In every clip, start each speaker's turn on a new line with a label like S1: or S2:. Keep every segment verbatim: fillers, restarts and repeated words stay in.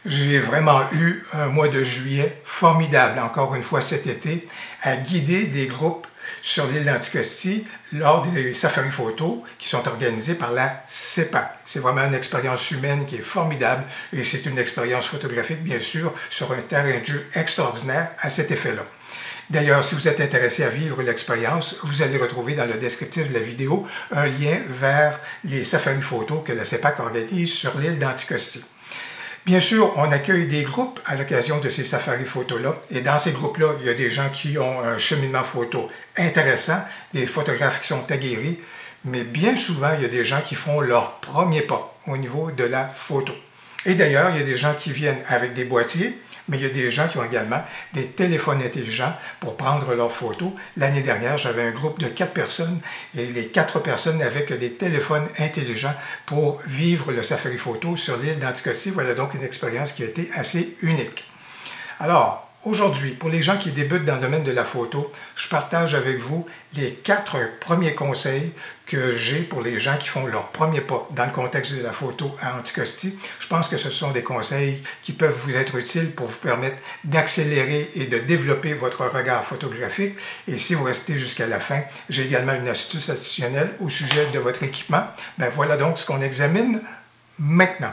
S1: J'ai vraiment eu un mois de juillet formidable, encore une fois cet été, à guider des groupes sur l'île d'Anticosti lors des safaris photos qui sont organisés par la C E P A. C'est vraiment une expérience humaine qui est formidable et c'est une expérience photographique, bien sûr, sur un terrain de jeu extraordinaire à cet effet-là. D'ailleurs, si vous êtes intéressé à vivre l'expérience, vous allez retrouver dans le descriptif de la vidéo un lien vers les safaris photos que la C E P A organise sur l'île d'Anticosti. Bien sûr, on accueille des groupes à l'occasion de ces safaris photos-là. Et dans ces groupes-là, il y a des gens qui ont un cheminement photo intéressant, des photographes qui sont aguerris, mais bien souvent, il y a des gens qui font leur premier pas au niveau de la photo. Et d'ailleurs, il y a des gens qui viennent avec des boîtiers, mais il y a des gens qui ont également des téléphones intelligents pour prendre leurs photos. L'année dernière, j'avais un groupe de quatre personnes et les quatre personnes n'avaient que des téléphones intelligents pour vivre le safari photo sur l'île d'Anticosti. Voilà donc une expérience qui a été assez unique. Alors, aujourd'hui, pour les gens qui débutent dans le domaine de la photo, je partage avec vous les quatre premiers conseils que j'ai pour les gens qui font leur premier pas dans le contexte de la photo à Anticosti. Je pense que ce sont des conseils qui peuvent vous être utiles pour vous permettre d'accélérer et de développer votre regard photographique. Et si vous restez jusqu'à la fin, j'ai également une astuce additionnelle au sujet de votre équipement. Ben voilà donc ce qu'on examine maintenant.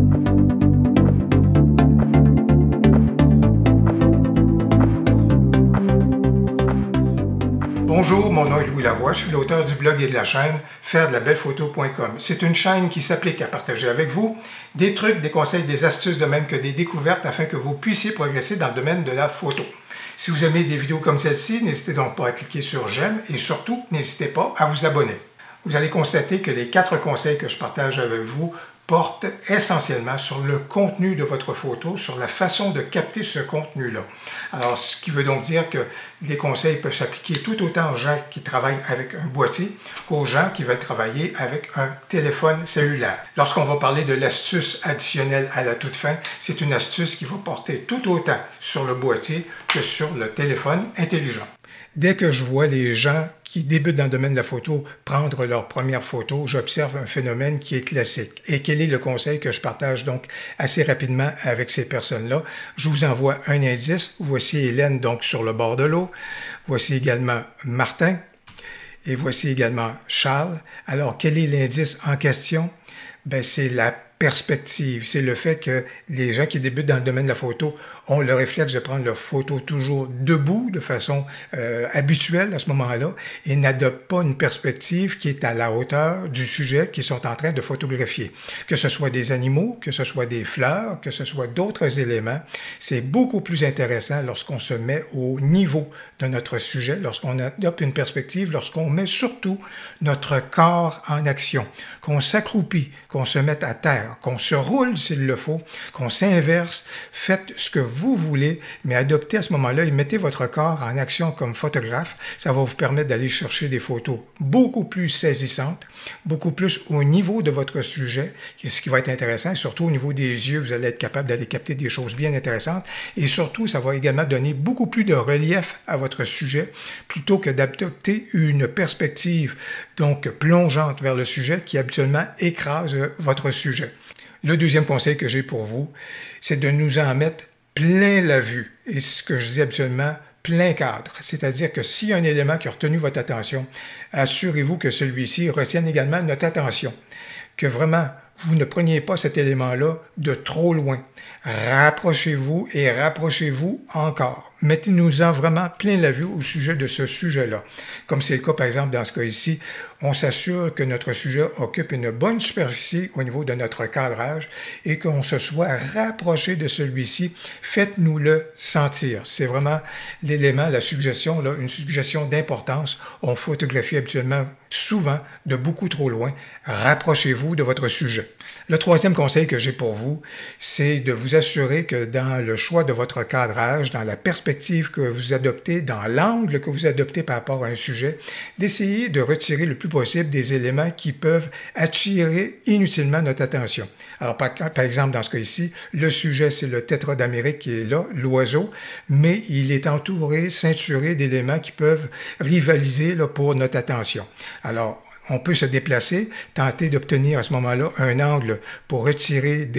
S1: Bonjour, mon nom est Louis Lavoie, je suis l'auteur du blog et de la chaîne faire de la belle photo point com. C'est une chaîne qui s'applique à partager avec vous des trucs, des conseils, des astuces, de même que des découvertes afin que vous puissiez progresser dans le domaine de la photo. Si vous aimez des vidéos comme celle-ci, n'hésitez donc pas à cliquer sur j'aime et surtout, n'hésitez pas à vous abonner. Vous allez constater que les quatre conseils que je partage avec vous porte essentiellement sur le contenu de votre photo, sur la façon de capter ce contenu-là. Alors, ce qui veut donc dire que les conseils peuvent s'appliquer tout autant aux gens qui travaillent avec un boîtier qu'aux gens qui veulent travailler avec un téléphone cellulaire. Lorsqu'on va parler de l'astuce additionnelle à la toute fin, c'est une astuce qui va porter tout autant sur le boîtier que sur le téléphone intelligent. Dès que je vois les gens qui débutent dans le domaine de la photo prendre leur première photo, j'observe un phénomène qui est classique. Et quel est le conseil que je partage donc assez rapidement avec ces personnes-là? Je vous envoie un indice. Voici Hélène donc sur le bord de l'eau. Voici également Martin. Et voici également Charles. Alors, quel est l'indice en question? Ben, c'est la perspective. C'est le fait que les gens qui débutent dans le domaine de la photo ont le réflexe de prendre leur photo toujours debout, de façon euh, habituelle à ce moment-là, et n'adoptent pas une perspective qui est à la hauteur du sujet qu'ils sont en train de photographier. Que ce soit des animaux, que ce soit des fleurs, que ce soit d'autres éléments, c'est beaucoup plus intéressant lorsqu'on se met au niveau de notre sujet, lorsqu'on adopte une perspective, lorsqu'on met surtout notre corps en action, qu'on s'accroupit, qu'on se mette à terre, qu'on se roule s'il le faut, qu'on s'inverse. Faites ce que vous voulez, mais adoptez à ce moment-là et mettez votre corps en action comme photographe. Ça va vous permettre d'aller chercher des photos beaucoup plus saisissantes, beaucoup plus au niveau de votre sujet, ce qui va être intéressant, surtout au niveau des yeux, vous allez être capable d'aller capter des choses bien intéressantes et surtout, ça va également donner beaucoup plus de relief à votre sujet plutôt que d'adopter une perspective donc plongeante vers le sujet qui habituellement écrase votre sujet. Le deuxième conseil que j'ai pour vous, c'est de nous en mettre plein la vue. Et c'est ce que je dis habituellement, plein cadre. C'est-à-dire que s'il y a un élément qui a retenu votre attention, assurez-vous que celui-ci retienne également notre attention. Que vraiment, vous ne preniez pas cet élément-là de trop loin. Rapprochez-vous et rapprochez-vous encore. Mettez-nous-en vraiment plein la vue au sujet de ce sujet-là. Comme c'est le cas, par exemple, dans ce cas ici, on s'assure que notre sujet occupe une bonne superficie au niveau de notre cadrage et qu'on se soit rapproché de celui-ci. Faites-nous le sentir. C'est vraiment l'élément, la suggestion, là, une suggestion d'importance. On photographie habituellement souvent de beaucoup trop loin. Rapprochez-vous de votre sujet. Le troisième conseil que j'ai pour vous, c'est de vous assurer que dans le choix de votre cadrage, dans la perspective que vous adoptez, dans l'angle que vous adoptez par rapport à un sujet, d'essayer de retirer le plus possible des éléments qui peuvent attirer inutilement notre attention. Alors, par, par exemple, dans ce cas ici, le sujet, c'est le tétras d'Amérique qui est là, l'oiseau, mais il est entouré, ceinturé d'éléments qui peuvent rivaliser là, pour notre attention. Alors, on peut se déplacer, tenter d'obtenir à ce moment-là un angle pour retirer des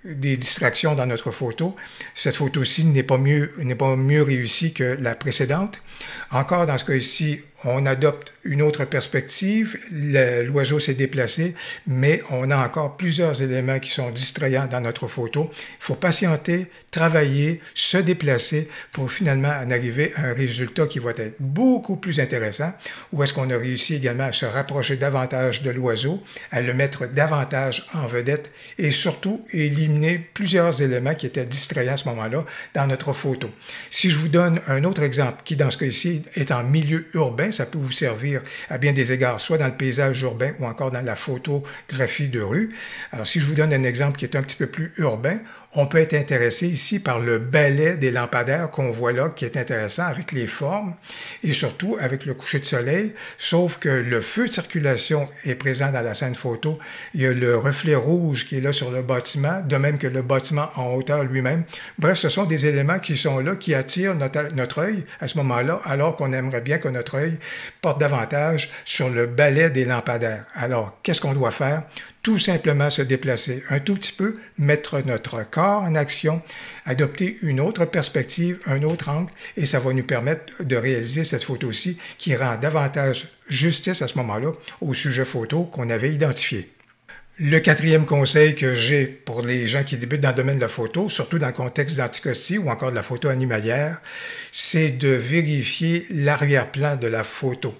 S1: des distractions dans notre photo. Cette photo-ci n'est pas mieux, n'est pas mieux réussie que la précédente. Encore dans ce cas-ci, on adopte une autre perspective, l'oiseau s'est déplacé, mais on a encore plusieurs éléments qui sont distrayants dans notre photo. Il faut patienter, travailler, se déplacer pour finalement en arriver à un résultat qui va être beaucoup plus intéressant, où est-ce qu'on a réussi également à se rapprocher davantage de l'oiseau, à le mettre davantage en vedette et surtout éliminer plusieurs éléments qui étaient distrayants à ce moment-là dans notre photo. Si je vous donne un autre exemple qui, dans ce cas-ci, est en milieu urbain, ça peut vous servir à bien des égards, soit dans le paysage urbain ou encore dans la photographie de rue. Alors, si je vous donne un exemple qui est un petit peu plus urbain, on peut être intéressé ici par le balai des lampadaires qu'on voit là, qui est intéressant avec les formes et surtout avec le coucher de soleil, sauf que le feu de circulation est présent dans la scène photo. Il y a le reflet rouge qui est là sur le bâtiment, de même que le bâtiment en hauteur lui-même. Bref, ce sont des éléments qui sont là, qui attirent notre, notre œil à ce moment-là, alors qu'on aimerait bien que notre œil porte davantage sur le balai des lampadaires. Alors, qu'est-ce qu'on doit faire? Tout simplement se déplacer un tout petit peu, mettre notre corps en action, adopter une autre perspective, un autre angle, et ça va nous permettre de réaliser cette photo-ci qui rend davantage justice à ce moment-là au sujet photo qu'on avait identifié. Le quatrième conseil que j'ai pour les gens qui débutent dans le domaine de la photo, surtout dans le contexte d'anticostie ou encore de la photo animalière, c'est de vérifier l'arrière-plan de la photo.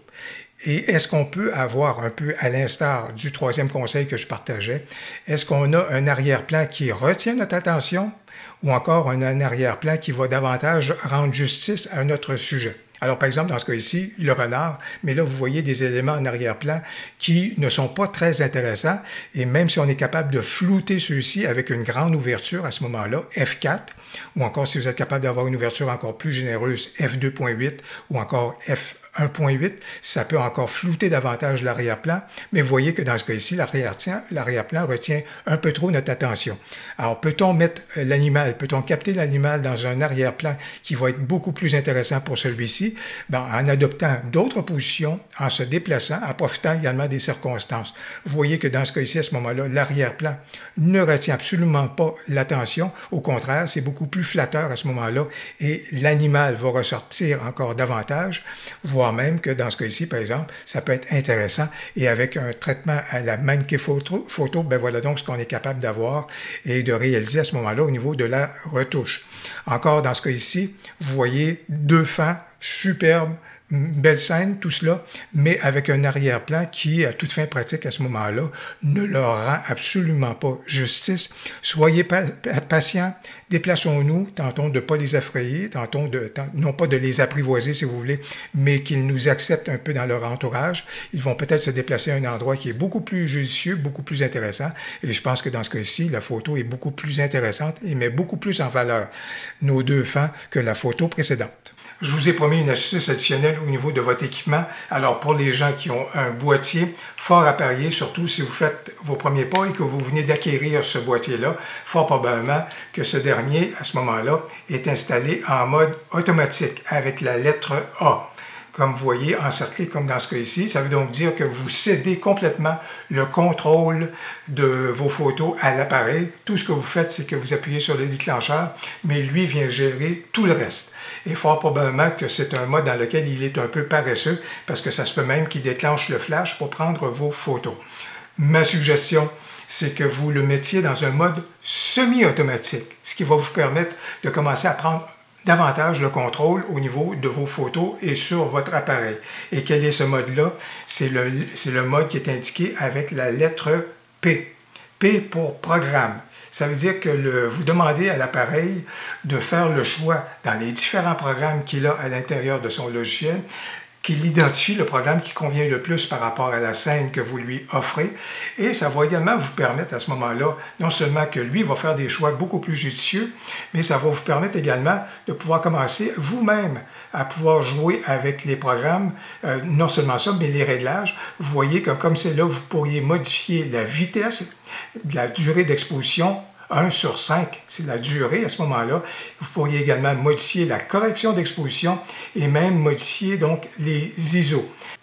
S1: Et est-ce qu'on peut avoir un peu, à l'instar du troisième conseil que je partageais, est-ce qu'on a un arrière-plan qui retient notre attention ou encore un arrière-plan qui va davantage rendre justice à notre sujet? Alors, par exemple, dans ce cas ici, le renard, mais là, vous voyez des éléments en arrière-plan qui ne sont pas très intéressants, et même si on est capable de flouter ceux-ci avec une grande ouverture à ce moment-là, F quatre, ou encore si vous êtes capable d'avoir une ouverture encore plus généreuse, F deux point huit, ou encore F un point huit, ça peut encore flouter davantage l'arrière-plan, mais vous voyez que dans ce cas-ci, l'arrière-plan retient un peu trop notre attention. Alors, peut-on mettre l'animal, peut-on capter l'animal dans un arrière-plan qui va être beaucoup plus intéressant pour celui-ci? Ben, en adoptant d'autres positions, en se déplaçant, en profitant également des circonstances. Vous voyez que dans ce cas-ci, à ce moment-là, l'arrière-plan ne retient absolument pas l'attention. Au contraire, c'est beaucoup plus flatteur à ce moment-là et l'animal va ressortir encore davantage, voire même que dans ce cas-ci, par exemple, ça peut être intéressant et avec un traitement à la mannequin photo, photo ben voilà donc ce qu'on est capable d'avoir et de réaliser à ce moment-là au niveau de la retouche. Encore dans ce cas-ci, vous voyez deux fans superbes, belle scène, tout cela, mais avec un arrière-plan qui, à toute fin pratique à ce moment-là, ne leur rend absolument pas justice. Soyez pa patients, déplaçons-nous, tentons de ne pas les effrayer, tentons de, non pas de les apprivoiser si vous voulez, mais qu'ils nous acceptent un peu dans leur entourage. Ils vont peut-être se déplacer à un endroit qui est beaucoup plus judicieux, beaucoup plus intéressant, et je pense que dans ce cas-ci, la photo est beaucoup plus intéressante et met beaucoup plus en valeur nos deux fans que la photo précédente. Je vous ai promis une astuce additionnelle au niveau de votre équipement. Alors, pour les gens qui ont un boîtier, fort à parier, surtout si vous faites vos premiers pas et que vous venez d'acquérir ce boîtier-là, fort probablement que ce dernier, à ce moment-là, est installé en mode automatique avec la lettre A. Comme vous voyez, encerclé comme dans ce cas ici. Ça veut donc dire que vous cédez complètement le contrôle de vos photos à l'appareil. Tout ce que vous faites, c'est que vous appuyez sur le déclencheur, mais lui vient gérer tout le reste. Et fort probablement que c'est un mode dans lequel il est un peu paresseux, parce que ça se peut même qu'il déclenche le flash pour prendre vos photos. Ma suggestion, c'est que vous le mettiez dans un mode semi-automatique, ce qui va vous permettre de commencer à prendre davantage le contrôle au niveau de vos photos et sur votre appareil. Et quel est ce mode-là? C'est le, c'est le mode qui est indiqué avec la lettre P. P pour programme. Ça veut dire que le, vous demandez à l'appareil de faire le choix dans les différents programmes qu'il a à l'intérieur de son logiciel, qu'il identifie le programme qui convient le plus par rapport à la scène que vous lui offrez. Et ça va également vous permettre à ce moment-là, non seulement que lui va faire des choix beaucoup plus judicieux, mais ça va vous permettre également de pouvoir commencer vous-même à pouvoir jouer avec les programmes, euh, non seulement ça, mais les réglages. Vous voyez que comme c'est là, vous pourriez modifier la vitesse, la durée d'exposition, un sur cinq, c'est la durée à ce moment-là. Vous pourriez également modifier la correction d'exposition et même modifier donc les I S O.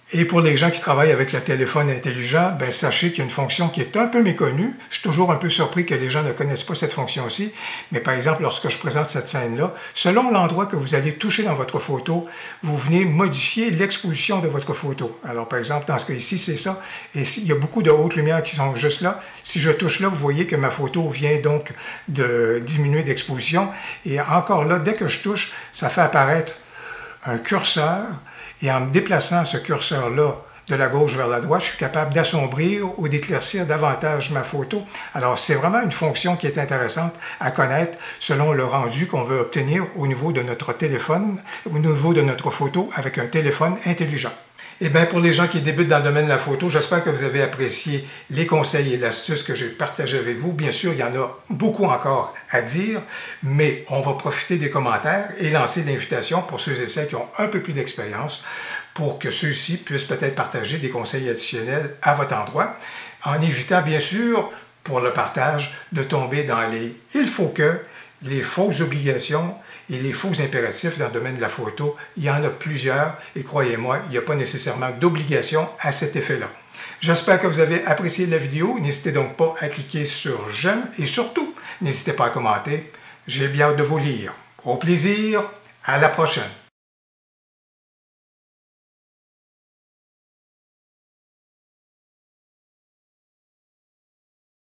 S1: Et pour les gens qui travaillent avec le téléphone intelligent, ben sachez qu'il y a une fonction qui est un peu méconnue. Je suis toujours un peu surpris que les gens ne connaissent pas cette fonction-ci. Mais par exemple, lorsque je présente cette scène-là, selon l'endroit que vous allez toucher dans votre photo, vous venez modifier l'exposition de votre photo. Alors par exemple, dans ce cas ici, c'est ça. Et il y a beaucoup de hautes lumières qui sont juste là. Si je touche là, vous voyez que ma photo vient donc de diminuer d'exposition. Et encore là, dès que je touche, ça fait apparaître un curseur. Et en me déplaçant ce curseur-là de la gauche vers la droite, je suis capable d'assombrir ou d'éclaircir davantage ma photo. Alors, c'est vraiment une fonction qui est intéressante à connaître selon le rendu qu'on veut obtenir au niveau de notre téléphone, au niveau de notre photo avec un téléphone intelligent. Et bien, pour les gens qui débutent dans le domaine de la photo, j'espère que vous avez apprécié les conseils et l'astuce que j'ai partagé avec vous. Bien sûr, il y en a beaucoup encore à dire, mais on va profiter des commentaires et lancer l'invitation pour ceux et celles qui ont un peu plus d'expérience pour que ceux-ci puissent peut-être partager des conseils additionnels à votre endroit, en évitant bien sûr, pour le partage, de tomber dans les « il faut que », les fausses obligations et les faux impératifs dans le domaine de la photo. Il y en a plusieurs et croyez-moi, il n'y a pas nécessairement d'obligation à cet effet-là. J'espère que vous avez apprécié la vidéo. N'hésitez donc pas à cliquer sur « j'aime » et surtout, n'hésitez pas à commenter. J'ai bien hâte de vous lire. Au plaisir, à la prochaine!